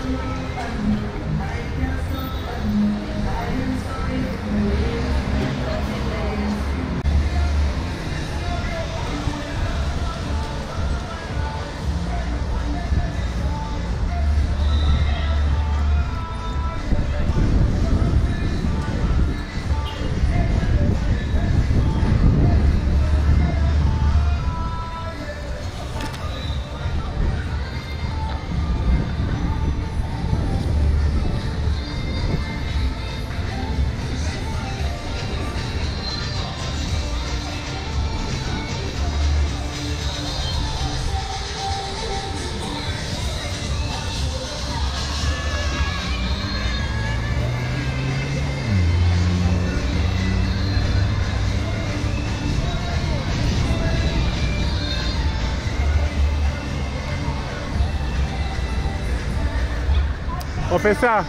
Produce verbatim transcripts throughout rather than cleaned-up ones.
Officer.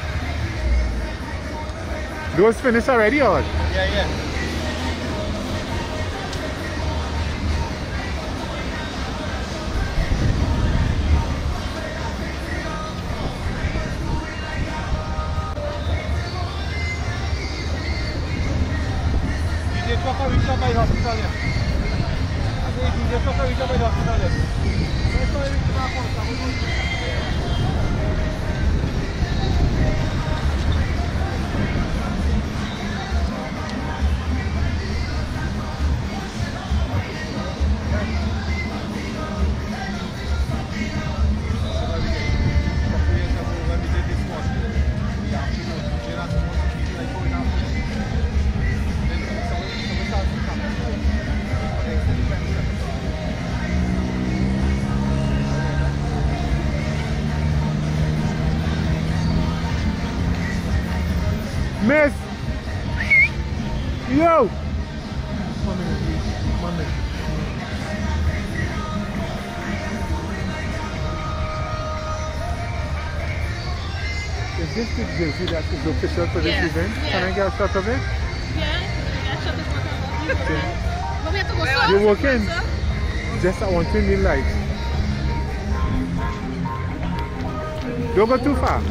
Those finished already or what? Yeah, yeah. toca reach up by the hospital here. I say if you just toca reach up by the hospital here. Let's go reach back on. Miss! Yo! One minute, please. One minute. Is this the jersey that is official for this Yeah. event? Yeah. Can I get a shot of it? Yeah, that shop is what I'm working. But we have to go south. You're working? Just I want to need lights. Don't go too far.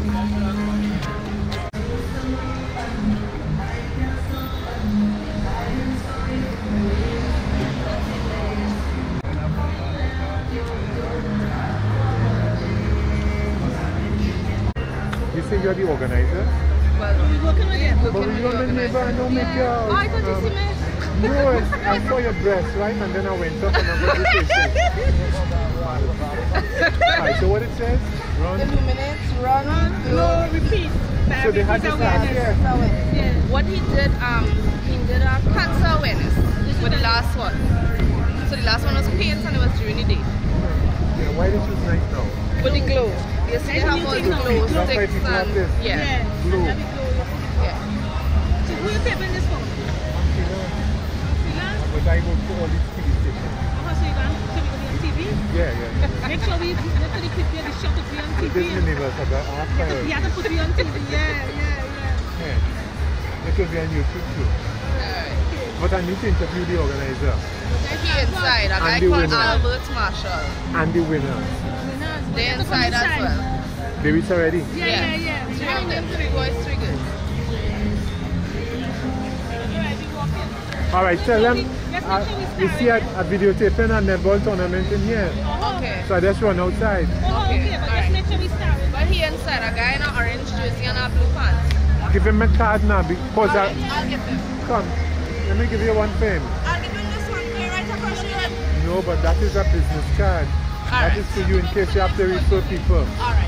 You say you're the organizer? Well, we're working with them. But we don't remember, I don't make your... Oh, I thought you um, see me. No, I, I saw your dress, right? And then I went up and I got this picture. Alright, so what it says? Run. Illuminate, run, No, repeat. So they had this last year. Yeah. What he did, um, he did a cancer awareness for the last one. So the last one was paint and it was during the day. Yeah, why this is nice now? With the glow. You see And how you all the take glow it. That's why sticks people have and this. yeah. Yeah. Glue. Let me go. Yeah. So who you taping this for? Freelance? But I go to all these T V stations. Oh, so you going to be on T V? Yeah, yeah. Make sure we make sure the clip here, the shot to be on T V. This is the neighbors I got after her. You have to put me on T V. Yeah, yeah, yeah. Yeah. It will be on YouTube too. Alright. But I need to interview the organizer He inside, a And guy the called winner. Albert Marshall. and the winner. Winners. They You have to come inside as well. They reach already? Yeah, yeah, yeah. Three of them, three boys, three girls. Alright, we walk in. Alright, tell them Let's uh, make sure we we start. see a, a videotaping and netball tournament in here. Oh, Okay. So I just run outside. Oh, okay, but let's make sure we start. But he inside, a guy in an orange jersey and a blue pants. Give him my card now because I, I'll get them. come, let me give you one thing. I'll give him this one clear right across your head. No, but that is a business card. That is for you in case you have to refer people. Alright.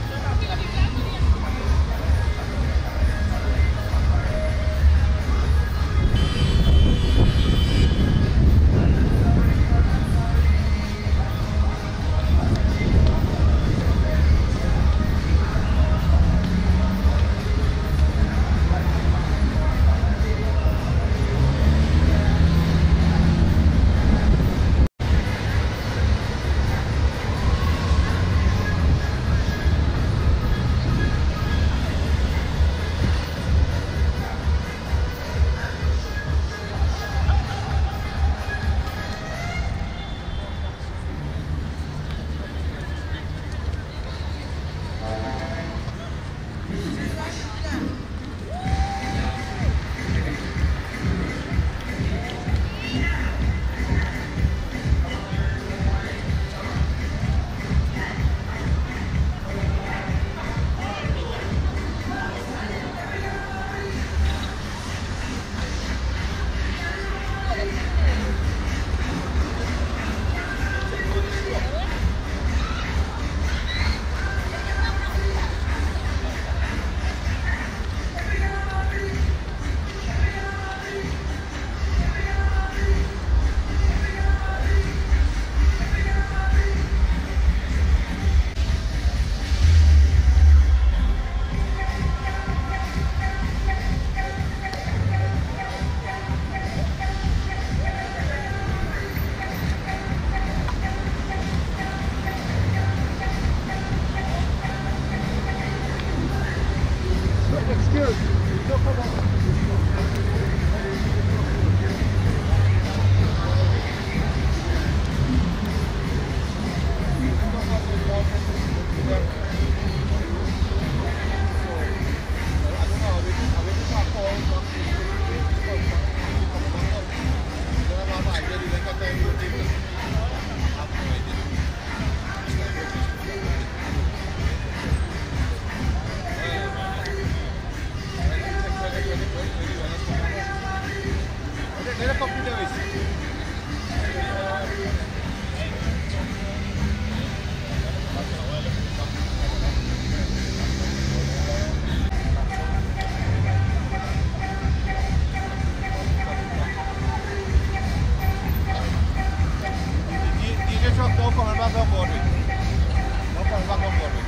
Copy Lewis. D J truck, no coming back on board with. No coming back on board with.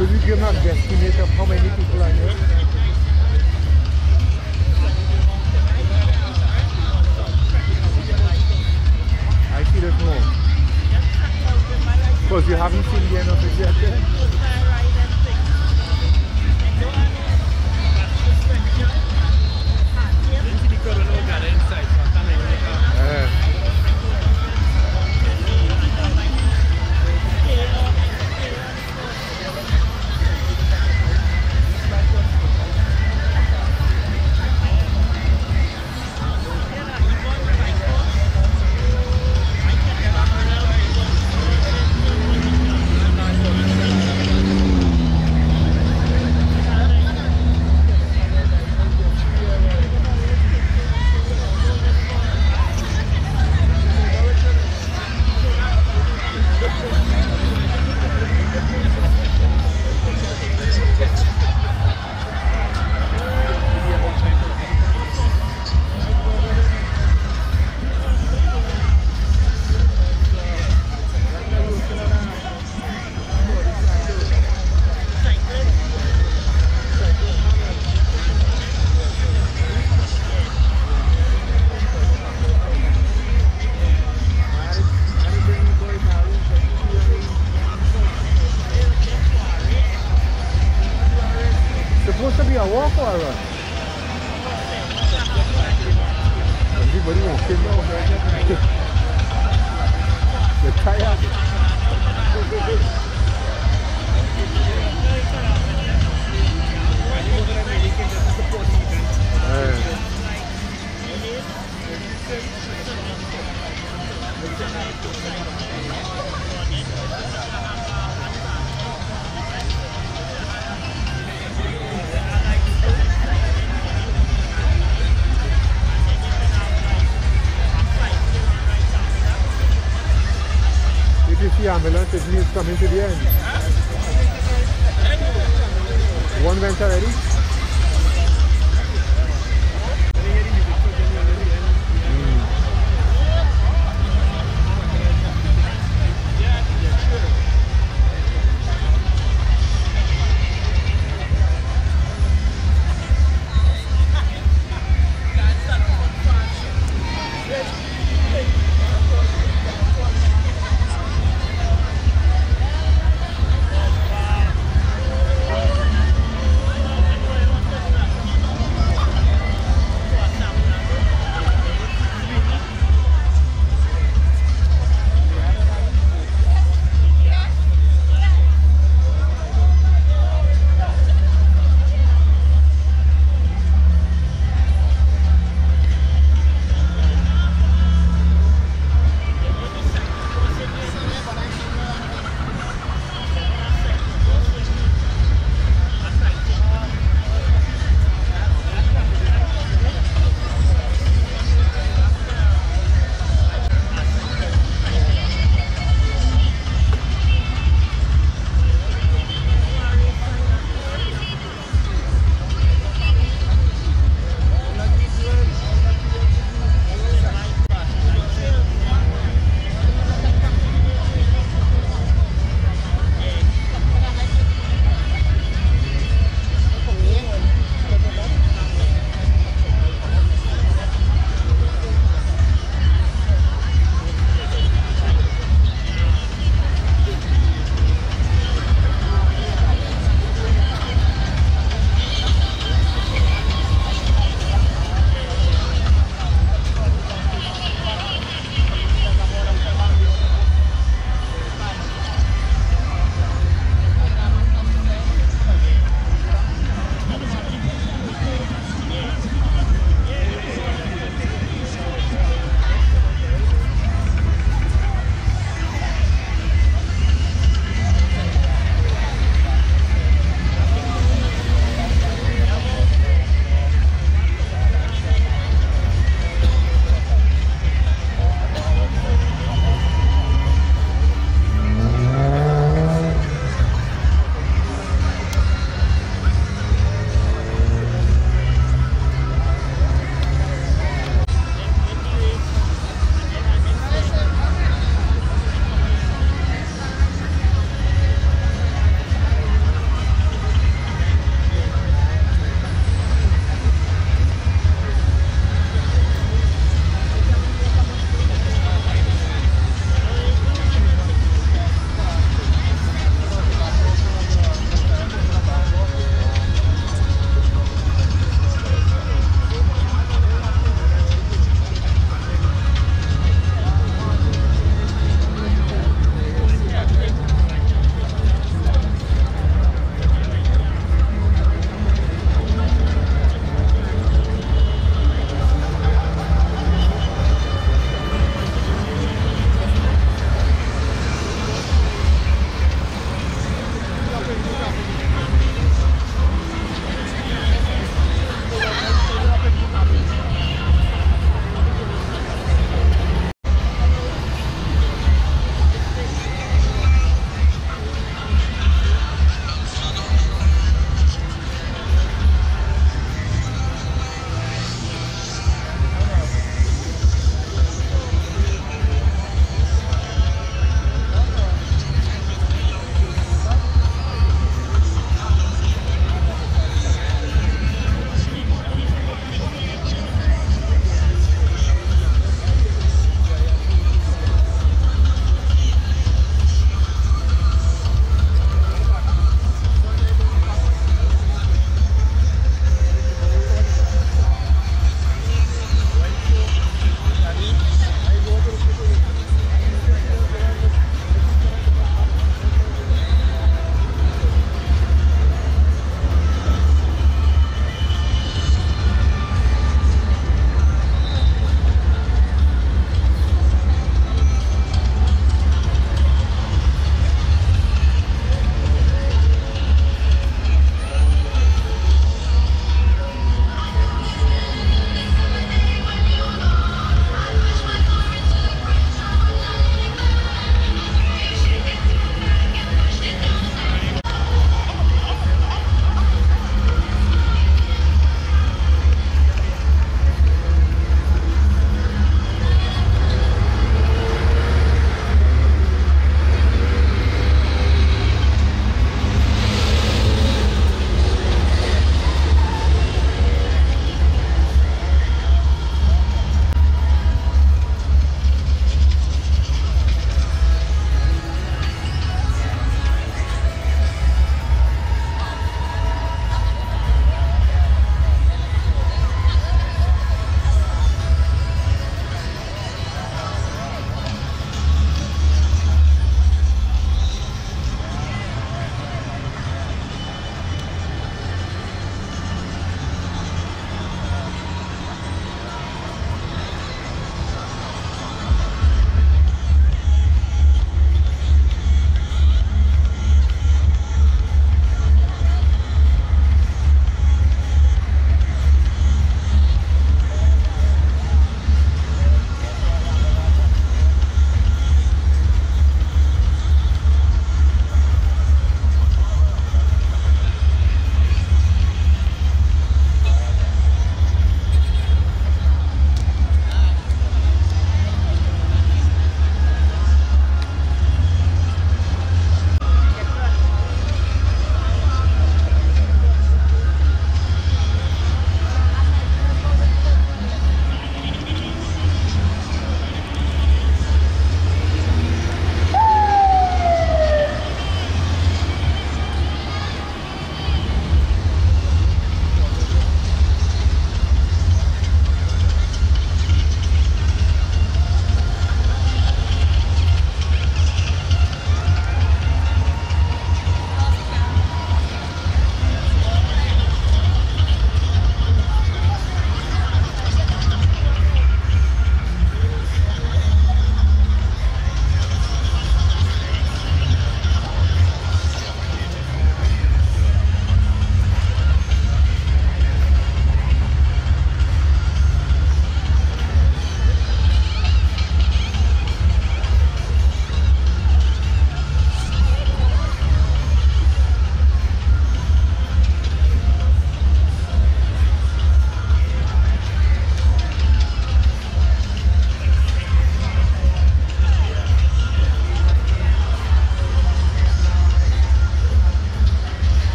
Could you give me a guesstimate of how many people are here? I see that more. Because you haven't seen the end of it yet, eh? Supposed to be a walk or a run? Everybody wants to know. They're tired. The ambulance, it means coming to the end. One went already?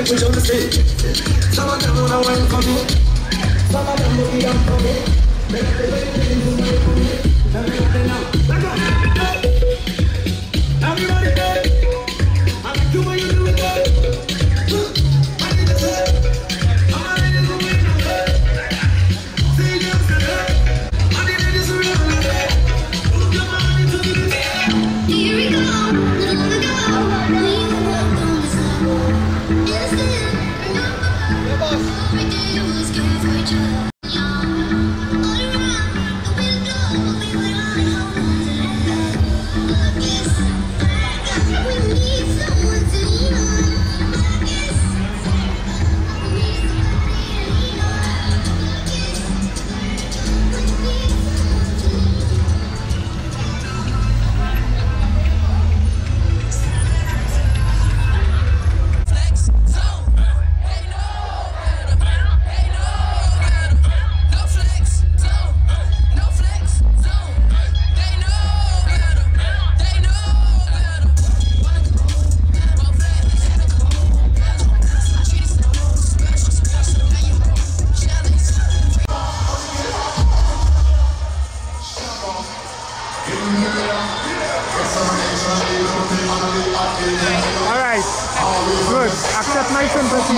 make we jump sing. Some of them wanna wine for me. Some of them will be down for me. Make the way they do my for me. Everybody now, let's go. Everybody go. I like the way you do it, boy. I need to say, I'm ready to win the day. See you today. I need to just real today. Move your body to the day. Here we go, long ago. We walked on the sidewalk. Yes, then, remember, all we did was care for each other. Alright, good. Accept my sympathy.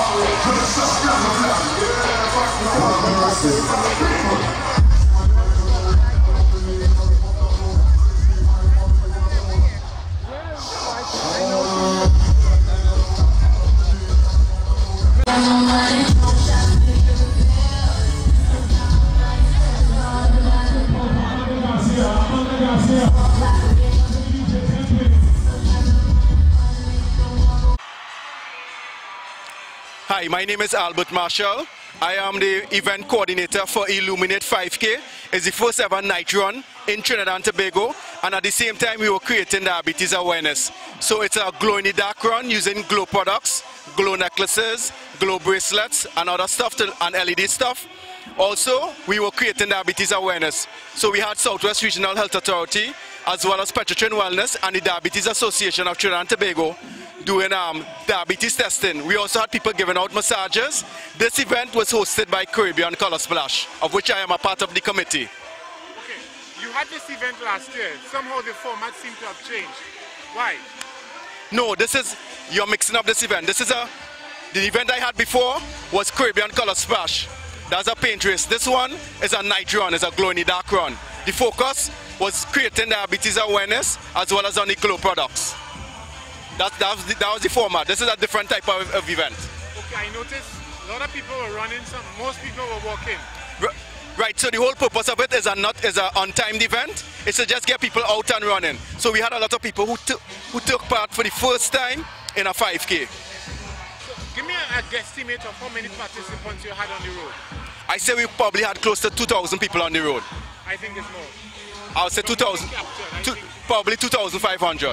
Hi, my name is Albert Marshall. I am the event coordinator for Illuminate five K. It's the first ever night run in Trinidad and Tobago, and at the same time we were creating diabetes awareness. So it's a glow in the dark run using glow products, glow necklaces, glow bracelets and other stuff to, and L E D stuff. Also, we were creating diabetes awareness. So we had Southwest Regional Health Authority as well as Petrotrin Wellness and the Diabetes Association of Trinidad and Tobago doing um, diabetes testing. We also had people giving out massages. This event was hosted by Caribbean Color Splash, of which I am a part of the committee. Okay, you had this event last year. Somehow the format seemed to have changed. Why? No, this is, you're mixing up this event. This is a, the event I had before was Caribbean Color Splash. That's a paint race. This one is a night run, it's a glow in the dark run. The focus was creating diabetes awareness as well as on the glow products. That, that, was the, that was the format. This is a different type of, of event. Okay, I noticed a lot of people were running, some, most people were walking. R right, so the whole purpose of it is a not is an untimed event. It's to just get people out and running. So we had a lot of people who, who took part for the first time in a five K. So give me a, a guesstimate of how many participants you had on the road. I say we probably had close to two thousand people on the road. I think it's more. I would say two thousand, two, probably two thousand five hundred.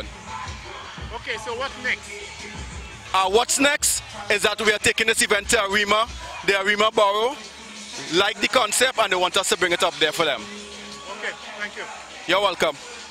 Okay, so what next? Uh, what's next is that we are taking this event to Arima, the Arima Borough, like the concept, and they want us to bring it up there for them. Okay, thank you. You're welcome.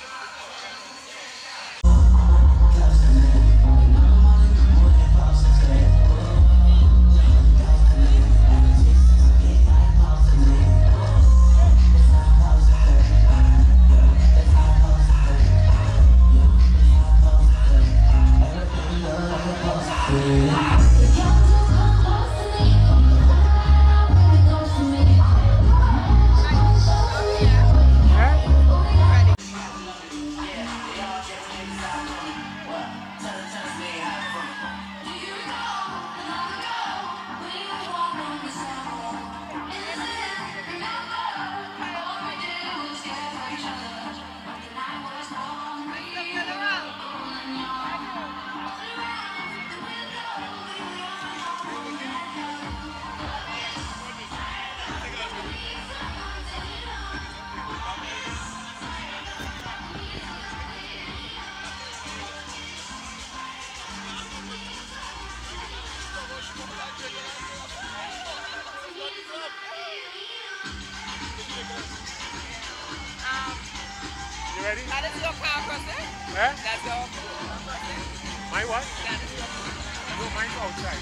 Ready? That is your car crossing? Eh? That's your car crossing? My what? That is your car. No, mine's outside.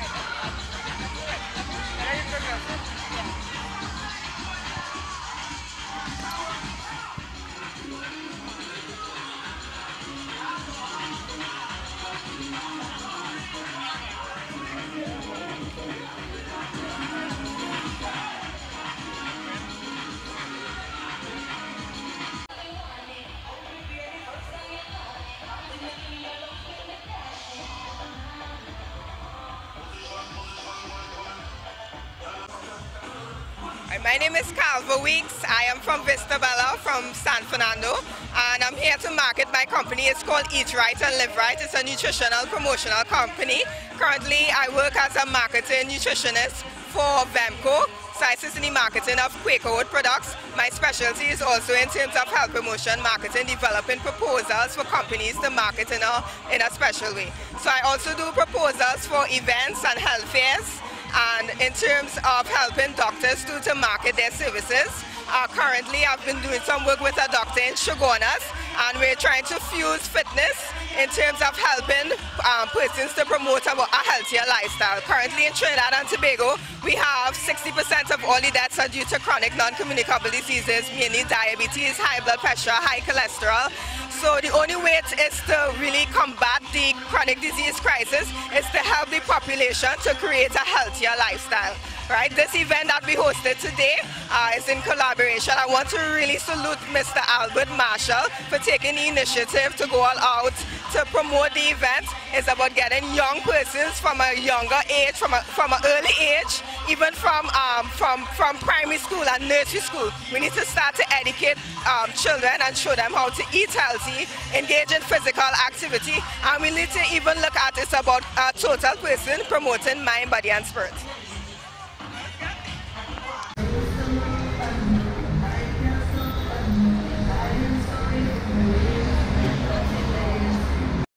Yeah, you can have it. My name is Calva Weeks. I am from Vista Bella, from San Fernando, and I'm here to market my company. It's called Eat Right and Live Right. It's a nutritional promotional company. Currently, I work as a marketing nutritionist for Vemco. So I assist in the marketing of Quaker Oat products. My specialty is also in terms of health promotion, marketing, developing proposals for companies to market in a, in a special way. So I also do proposals for events and health fairs, and in terms of helping doctors to, to market their services. Uh, currently, I've been doing some work with a doctor in Shogunas, and we're trying to fuse fitness in terms of helping um, persons to promote a, a healthier lifestyle. Currently in Trinidad and Tobago, we have sixty percent of all the deaths are due to chronic non-communicable diseases, mainly diabetes, high blood pressure, high cholesterol. So the only way is to really combat the chronic disease crisis is to help the population to create a healthier lifestyle. Right? This event that we hosted today uh, is in collaboration. I want to really salute Mister Albert Marshall for taking the initiative to go all out to promote the event. It's about getting young persons from a younger age, from a, from an early age, even from, um, from, from primary school and nursery school. We need to start to educate um, children and show them how to eat healthy, engage in physical activity, and we need to even look at it about a total person promoting mind, body, and spirit.